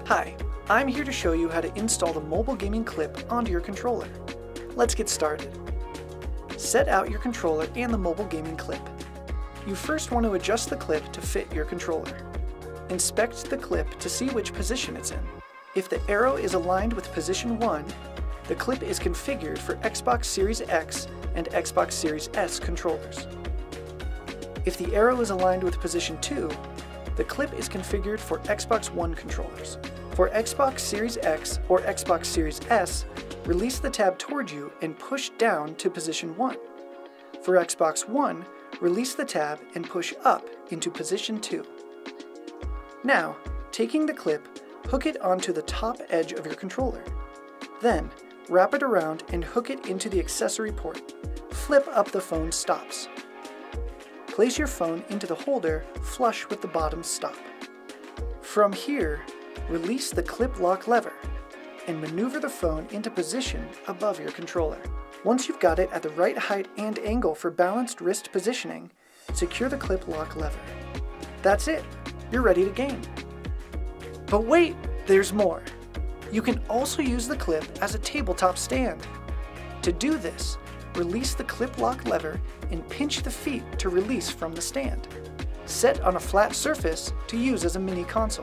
Hi, I'm here to show you how to install the mobile gaming clip onto your controller. Let's get started. Set out your controller and the mobile gaming clip. You first want to adjust the clip to fit your controller. Inspect the clip to see which position it's in. If the arrow is aligned with position 1, the clip is configured for Xbox Series X and Xbox Series S controllers. If the arrow is aligned with position 2, the clip is configured for Xbox One controllers. For Xbox Series X or Xbox Series S, release the tab toward you and push down to position 1. For Xbox One, release the tab and push up into position 2. Now, taking the clip, hook it onto the top edge of your controller. Then, wrap it around and hook it into the accessory port. Flip up the phone stops. Place your phone into the holder flush with the bottom stop. From here, release the clip lock lever and maneuver the phone into position above your controller. Once you've got it at the right height and angle for balanced wrist positioning, secure the clip lock lever. That's it, you're ready to game. But wait, there's more. You can also use the clip as a tabletop stand. To do this, release the clip lock lever and pinch the feet to release from the stand. Set on a flat surface to use as a mini console.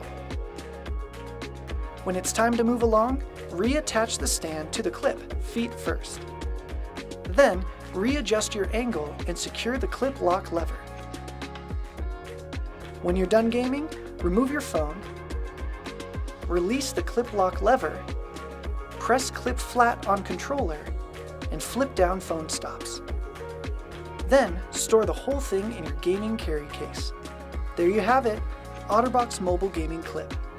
When it's time to move along, reattach the stand to the clip, feet first. Then, readjust your angle and secure the clip lock lever. When you're done gaming, remove your phone, release the clip lock lever, press clip flat on controller, and flip down phone stops. Then, store the whole thing in your gaming carry case. There you have it, OtterBox mobile gaming clip.